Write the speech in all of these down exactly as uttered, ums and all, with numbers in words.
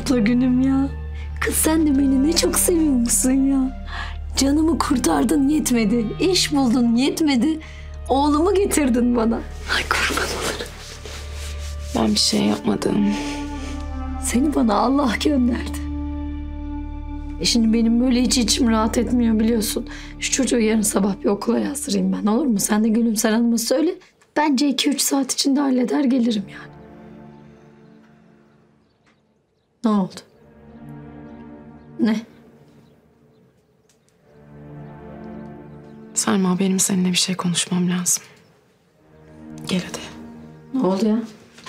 topla günüm ya. Kız sen de beni ne çok seviyormuşsun ya. Canımı kurtardın yetmedi. İş buldun yetmedi. Oğlumu getirdin bana. Ay kurban olurum. Ben bir şey yapmadım. Seni bana Allah gönderdi. E şimdi benim böyle hiç içim rahat etmiyor biliyorsun. Şu çocuğu yarın sabah bir okula yazdırayım ben, olur mu? Sen de Gülümser Hanım'a söyle. Bence iki üç saat içinde halleder gelirim yani. Ne oldu? Ne? Selma, benim seninle bir şey konuşmam lazım. Gel hadi. Ne oldu ya?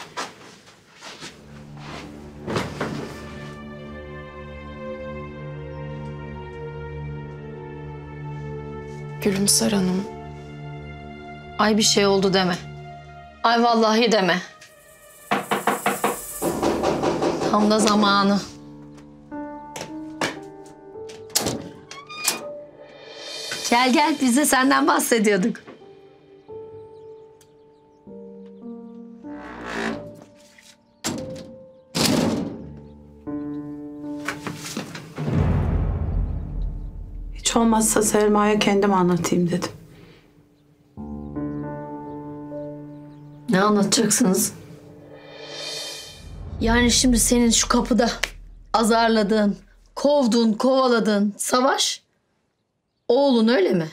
Gülümser Hanım. Ay bir şey oldu deme. Ay vallahi deme. Tam da zamanı. Gel gel, biz de senden bahsediyorduk. Hiç olmazsa Selma'ya kendim anlatayım dedim. Ne anlatacaksınız? Yani şimdi senin şu kapıda azarladığın, kovduğun, kovaladığın Savaş oğlun, öyle mi?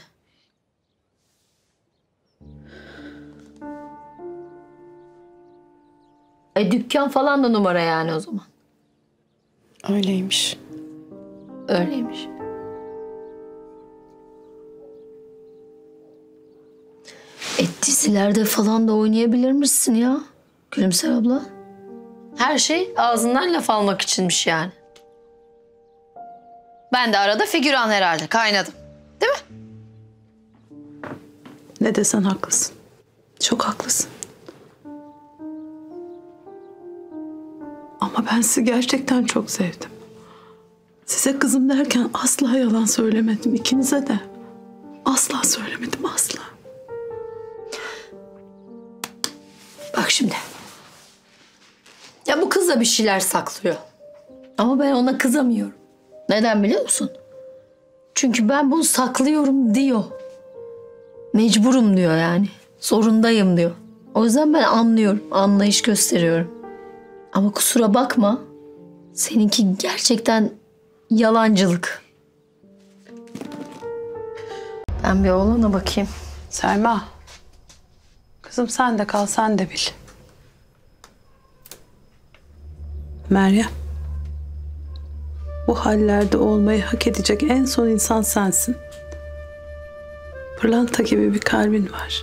E dükkan falan da numara yani o zaman. Öyleymiş. Öyleymiş. E dizilerde falan da oynayabilir misin ya Gülümser abla? Her şey ağzından laf almak içinmiş yani. Ben de arada figüran herhalde, kaynadım. Değil mi? Ne desen haklısın. Çok haklısın. Ama ben sizi gerçekten çok sevdim. Size kızım derken asla yalan söylemedim. İkinize de. Asla söylemedim, asla. Bak şimdi. Ya bu kız da bir şeyler saklıyor. Ama ben ona kızamıyorum. Neden biliyor musun? Çünkü ben bunu saklıyorum diyor. Mecburum diyor yani. Zorundayım diyor. O yüzden ben anlıyorum. Anlayış gösteriyorum. Ama kusura bakma. Seninki gerçekten yalancılık. Ben bir oğlana bakayım. Selma. Kızım sen de kal, sen de bil. Meryem. Bu hallerde olmayı hak edecek en son insan sensin. Pırlanta gibi bir kalbin var.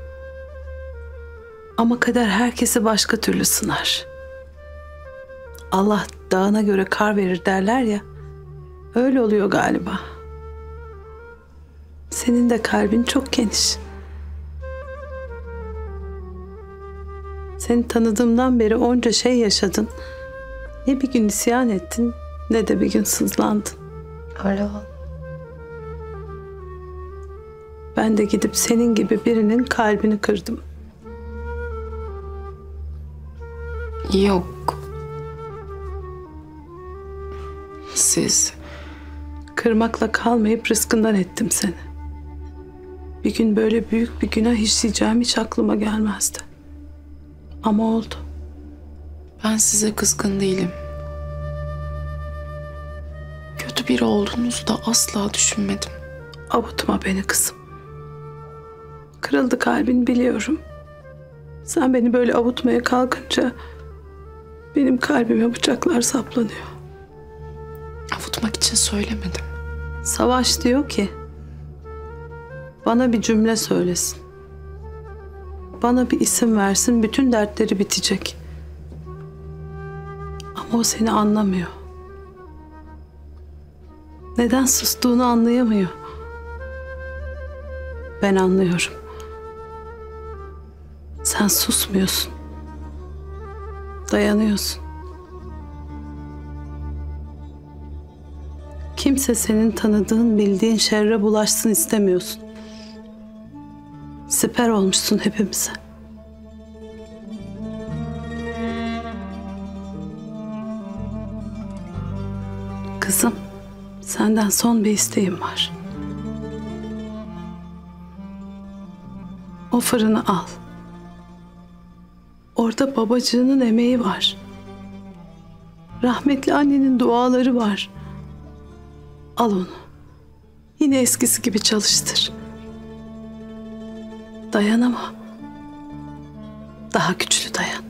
Ama kader herkesi başka türlü sınar. Allah dağına göre kar verir derler ya. Öyle oluyor galiba. Senin de kalbin çok geniş. Seni tanıdığımdan beri onca şey yaşadın. Ne bir gün isyan ettin, ne de bir gün sızlandın. Öyle oldu. Ben de gidip senin gibi birinin kalbini kırdım. Yok. Siz... Kırmakla kalmayıp rızkından ettim seni. Bir gün böyle büyük bir günah işleyeceğim hiç aklıma gelmezdi. Ama oldu. Ben size kızgın değilim. Kötü biri olduğunuzu da asla düşünmedim. Avutma beni kızım. Kırıldı kalbin biliyorum. Sen beni böyle avutmaya kalkınca benim kalbime bıçaklar saplanıyor. Avutmak için söylemedim. Savaş diyor ki bana bir cümle söylesin. Bana bir isim versin, bütün dertleri bitecek. Ama o seni anlamıyor. Neden sustuğunu anlayamıyor. Ben anlıyorum. Sen susmuyorsun. Dayanıyorsun. Kimse senin tanıdığın, bildiğin şerre bulaşsın istemiyorsun. Siper olmuşsun hepimize. Kızım, senden son bir isteğim var. O fırını al. Orada babacığının emeği var. Rahmetli annenin duaları var. Al onu. Yine eskisi gibi çalıştır. Dayan ama daha güçlü dayan.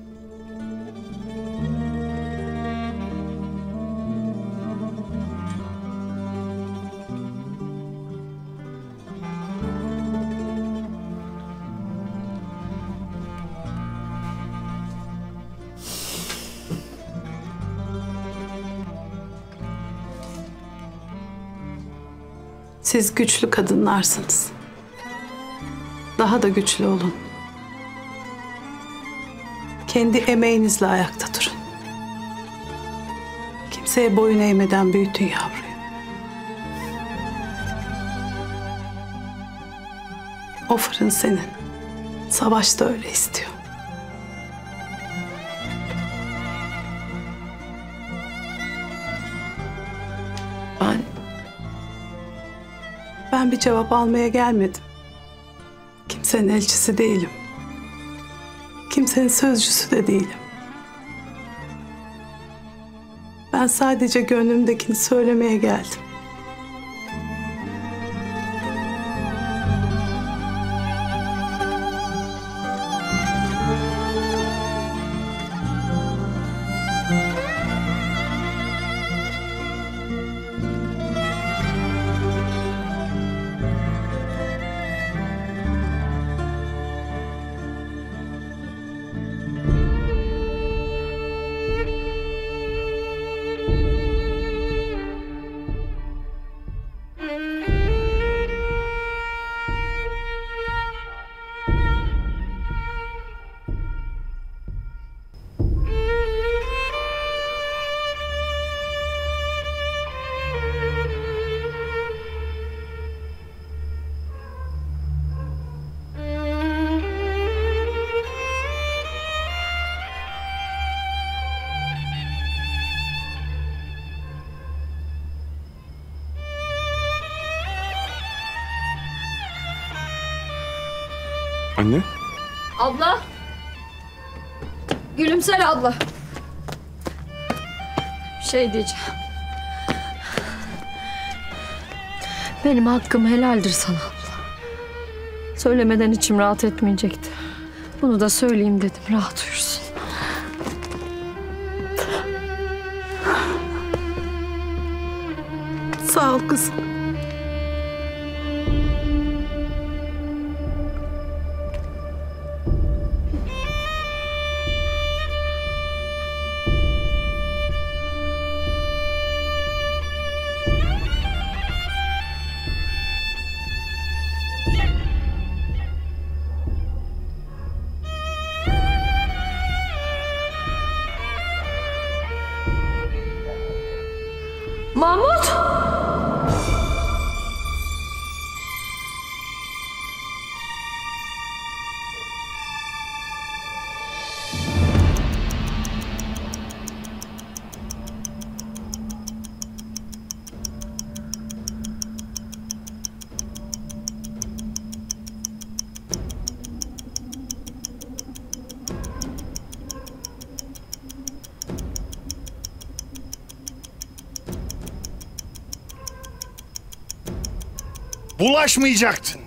Siz güçlü kadınlarsınız. Daha da güçlü olun. Kendi emeğinizle ayakta durun. Kimseye boyun eğmeden büyütün yavruyu. O fırın senin. Savaş da öyle istiyor. Ben Ben bir cevap almaya gelmedim. Kimsenin elçisi değilim. Kimsenin sözcüsü de değilim. Ben sadece gönlümdekini söylemeye geldim. Anne? Abla. Gülümser abla. Bir şey diyeceğim. Benim hakkım helaldir sana abla. Söylemeden içim rahat etmeyecekti. Bunu da söyleyeyim dedim, rahat uyursun. Sağ ol kızım. Mahmut! Bulaşmayacaktın.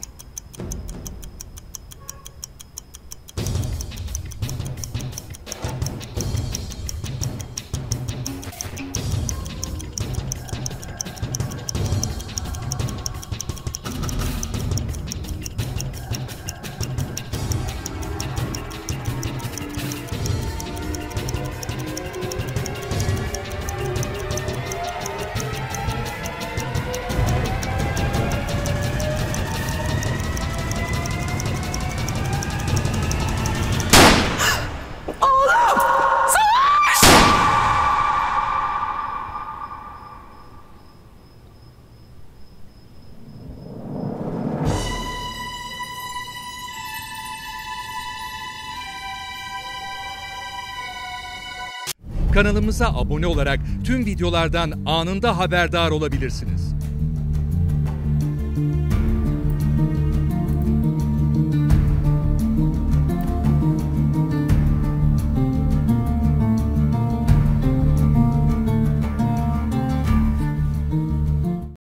Kanalımıza abone olarak tüm videolardan anında haberdar olabilirsiniz.